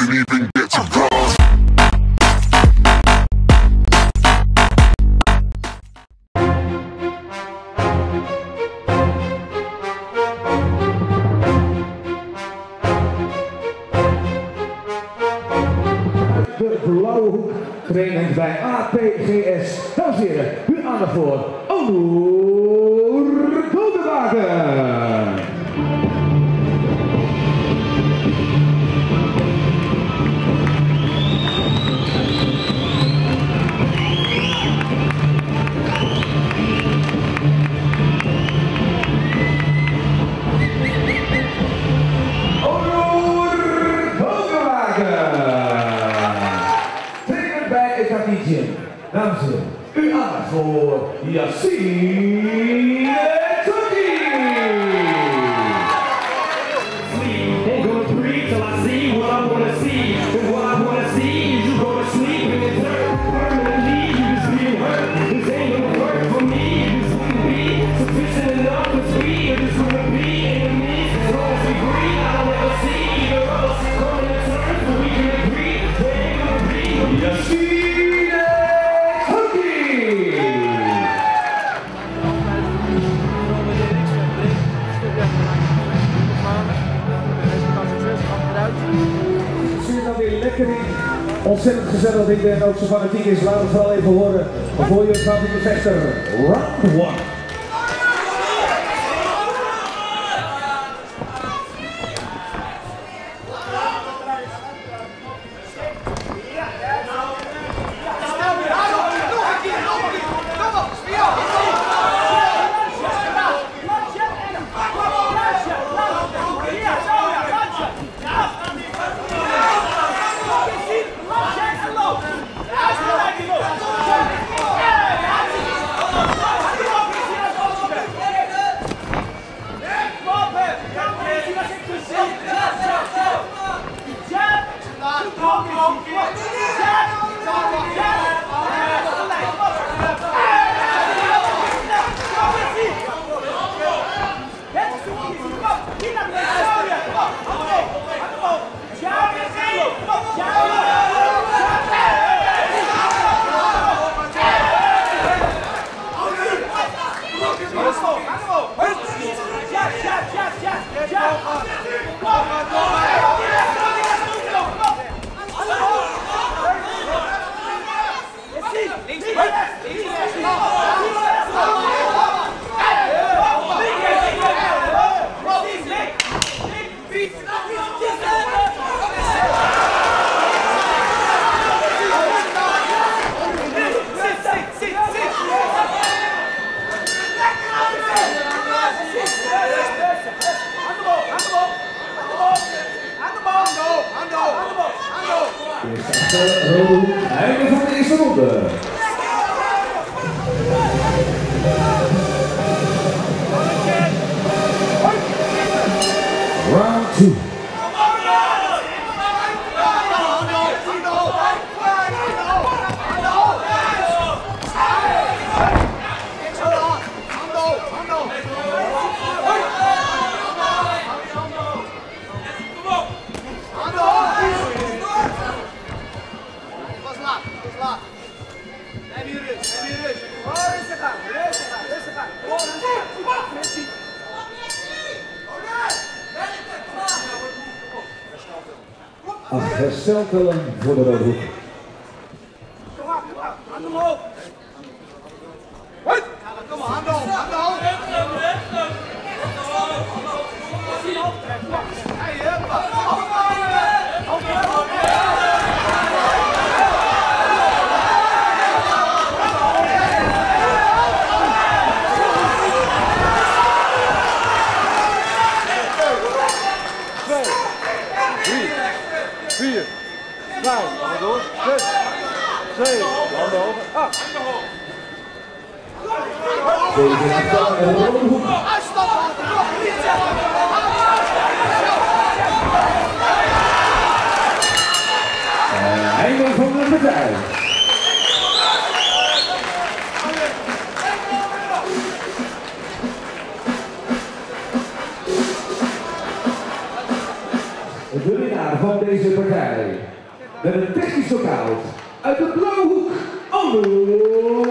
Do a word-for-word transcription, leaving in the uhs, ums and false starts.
didn't even get to cross. De blauwe hoek, trainend bij A P G S. Dames en heren, uw aandacht voor Onur Dodewagen. Dames en heren, uw aandacht voor Yassine Toki. Ain't gonna breathe till I see what I wanna see. And what I wanna see is you go to sleep in the dirt. Permanently, you just being hurt. This ain't gonna work for me. This wouldn't be sufficient enough for speed. Or just gonna be enemies as long as we breathe. I don't ever see either of us coming to terms, but we can agree. There ain't gonna be Yassine. Ontzettend gezellig dat ik ben, ook zo fanatiek is. Laat het vooral even horen voor je favoriete vechter, round one. Einde van de eerste ronde. Round two. Acht hersteltellen voor de rode hoek. Kom maar, hand op, hand op. vier, vijf, handen door, zes, zeven, handen hoog, acht. Deze afstand en de rode hoek. Einde van de partij. de winnaar van deze partij. Met een technisch knockout uit de blauwe hoek, Ando